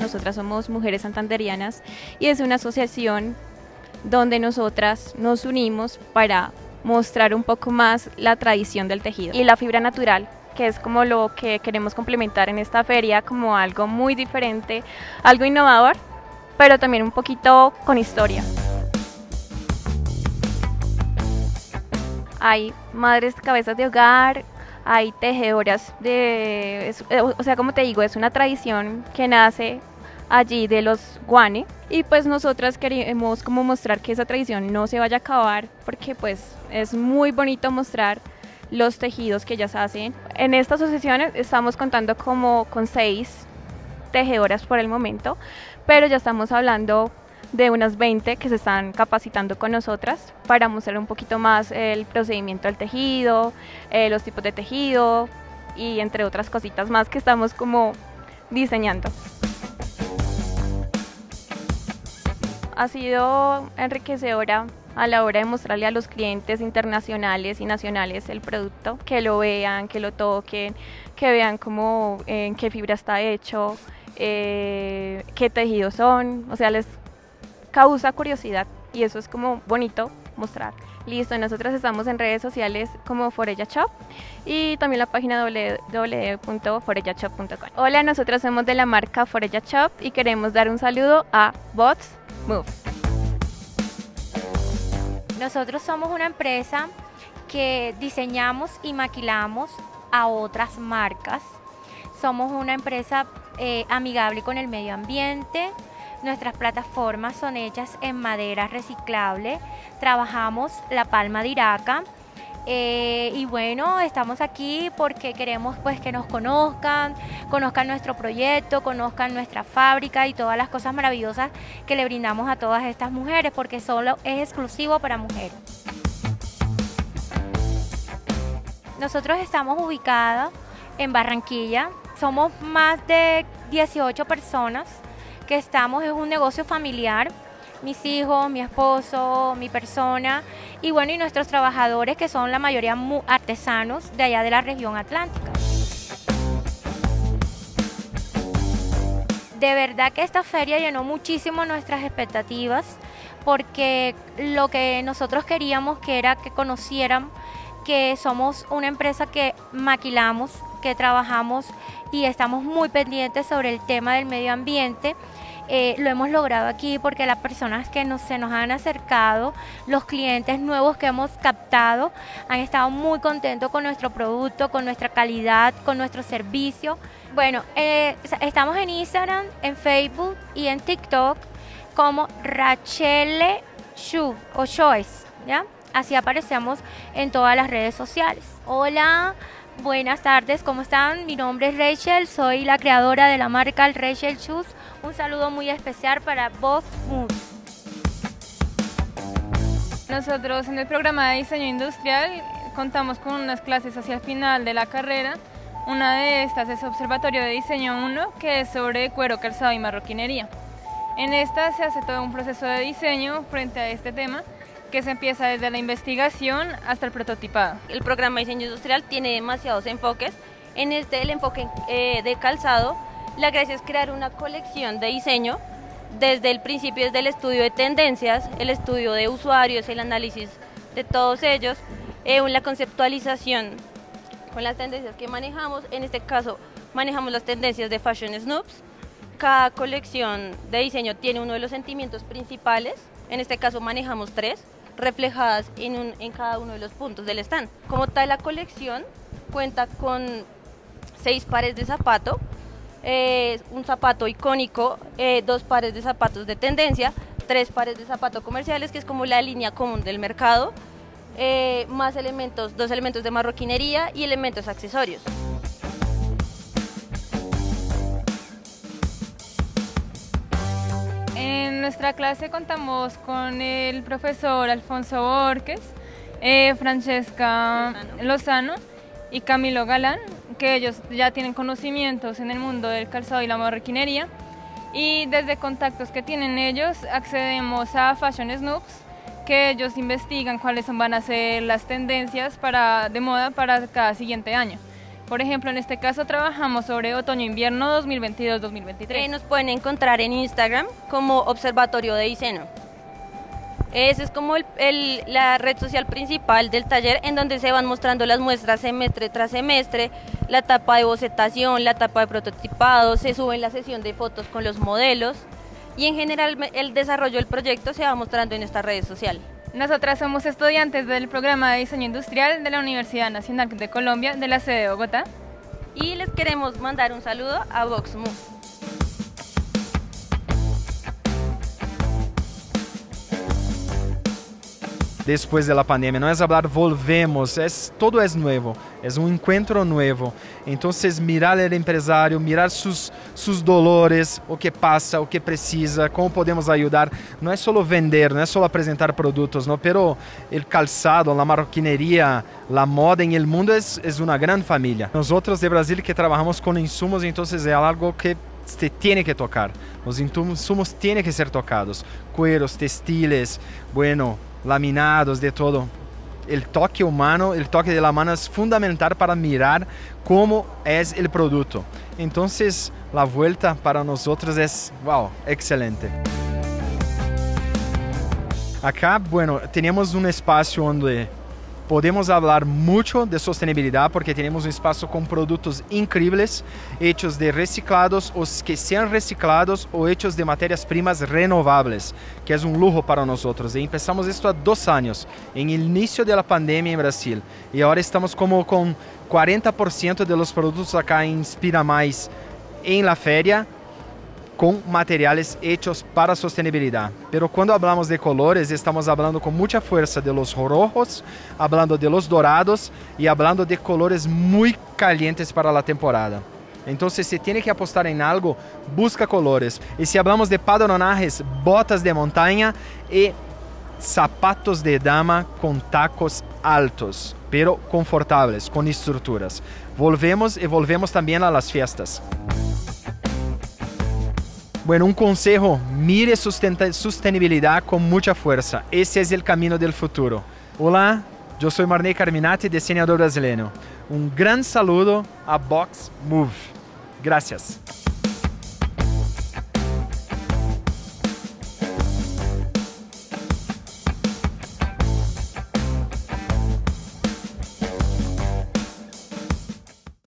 nosotras somos Mujeres Santanderianas y es una asociación donde nosotras nos unimos para mostrar un poco más la tradición del tejido y la fibra natural, que es como lo que queremos complementar en esta feria, como algo muy diferente, algo innovador, pero también un poquito con historia. Hay madres cabezas de hogar, hay tejedoras o sea, como te digo, es una tradición que nace allí de los guane y pues nosotras queremos como mostrar que esa tradición no se vaya a acabar porque pues es muy bonito mostrar los tejidos que ellas hacen. En esta asociación estamos contando como con 6 tejedoras por el momento, pero ya estamos hablando de unas 20 que se están capacitando con nosotras para mostrar un poquito más el procedimiento del tejido, los tipos de tejido y entre otras cositas más que estamos como diseñando. Ha sido enriquecedora a la hora de mostrarle a los clientes internacionales y nacionales el producto, que lo vean, que lo toquen, que vean cómo, en qué fibra está hecho, qué tejidos son, o sea, les causa curiosidad y eso es como bonito mostrar. Listo, nosotros estamos en redes sociales como Forella Shop y también la página www.forellashop.com. Hola, nosotros somos de la marca Forella Shop y queremos dar un saludo a Bots Move. Nosotros somos una empresa que diseñamos y maquilamos a otras marcas. Somos una empresa amigable con el medio ambiente. Nuestras plataformas son hechas en madera reciclable, trabajamos la palma de Iraca y bueno, estamos aquí porque queremos pues que nos conozcan nuestro proyecto, conozcan nuestra fábrica y todas las cosas maravillosas que le brindamos a todas estas mujeres porque solo es exclusivo para mujeres. Nosotros estamos ubicados en Barranquilla, somos más de 18 personas. Que estamos, es un negocio familiar, mis hijos, mi esposo, mi persona y bueno, y nuestros trabajadores que son la mayoría artesanos de allá de la región atlántica. De verdad que esta feria llenó muchísimo nuestras expectativas porque lo que nosotros queríamos que era que conocieran que somos una empresa que maquilamos, que trabajamos y estamos muy pendientes sobre el tema del medio ambiente. Lo hemos logrado aquí porque las personas que se nos han acercado, los clientes nuevos que hemos captado, han estado muy contentos con nuestro producto, con nuestra calidad, con nuestro servicio. Bueno, estamos en Instagram, en Facebook y en TikTok como Rachele Shoe o Shoes, ¿ya? Así aparecemos en todas las redes sociales. Hola, buenas tardes, ¿cómo están? Mi nombre es Rachel, soy la creadora de la marca Rachel Shoes. Un saludo muy especial para Bots Move. Nosotros en el programa de diseño industrial contamos con unas clases hacia el final de la carrera. Una de estas es Observatorio de Diseño 1, que es sobre cuero, calzado y marroquinería. En esta se hace todo un proceso de diseño frente a este tema, que se empieza desde la investigación hasta el prototipado. El programa de diseño industrial tiene demasiados enfoques. En este, el enfoque de calzado, la gracia es crear una colección de diseño desde el principio, desde el estudio de tendencias, el estudio de usuarios, el análisis de todos ellos, la conceptualización con las tendencias que manejamos. En este caso manejamos las tendencias de Fashion Snoops. Cada colección de diseño tiene uno de los sentimientos principales, en este caso manejamos 3, reflejadas en cada uno de los puntos del stand. Como tal, la colección cuenta con 6 pares de zapato, un zapato icónico, 2 pares de zapatos de tendencia, 3 pares de zapatos comerciales, que es como la línea común del mercado, más elementos, 2 elementos de marroquinería y elementos accesorios. En nuestra clase contamos con el profesor Alfonso Borges, Francesca Lozano y Camilo Galán, que ellos ya tienen conocimientos en el mundo del calzado y la marroquinería, y desde contactos que tienen ellos accedemos a Fashion Snoops, que ellos investigan cuáles van a ser las tendencias de moda para cada siguiente año. Por ejemplo, en este caso trabajamos sobre otoño-invierno 2022-2023. Nos pueden encontrar en Instagram como Observatorio de Diseño. Esa es como la red social principal del taller, en donde se van mostrando las muestras semestre tras semestre, la etapa de bocetación, la etapa de prototipado, se sube la sesión de fotos con los modelos y en general el desarrollo del proyecto se va mostrando en esta red social. Nosotras somos estudiantes del programa de Diseño Industrial de la Universidad Nacional de Colombia, de la sede de Bogotá. Y les queremos mandar un saludo a VoxMove. Después de la pandemia, no es hablar volvemos, todo es nuevo, es un encuentro nuevo. Entonces mirar al empresario, mirar sus dolores, o que pasa, o que precisa, cómo podemos ayudar. No es solo vender, no es solo presentar productos, ¿no? Pero el calzado, la marroquinería, la moda en el mundo es una gran familia. Nosotros de Brasil que trabajamos con insumos, entonces es algo que se tiene que tocar. Los insumos tienen que ser tocados. Cueros, textiles, bueno, laminados, de todo. El toque humano, el toque de la mano es fundamental para mirar cómo es el producto. Entonces, la vuelta para nosotros es, wow, excelente. Acá, bueno, tenemos un espacio donde podemos hablar mucho de sostenibilidad porque tenemos un espacio con productos increíbles, hechos de reciclados o que sean reciclados o hechos de materias primas renovables, que es un lujo para nosotros. Y empezamos esto a 2 años, en el inicio de la pandemia en Brasil. Y ahora estamos como con 40% de los productos acá en Inspira Mais en la feria, con materiales hechos para sostenibilidad. Pero cuando hablamos de colores, estamos hablando con mucha fuerza de los rojos, hablando de los dorados y hablando de colores muy calientes para la temporada. Entonces, si tiene que apostar en algo, busca colores. Y si hablamos de padronajes, botas de montaña y zapatos de dama con tacos altos, pero confortables, con estructuras. Volvemos también a las fiestas. Bueno, un consejo, mire sostenibilidad con mucha fuerza. Ese es el camino del futuro. Hola, yo soy Marney Carminati, diseñador brasileño. Un gran saludo a VoxMove. Gracias.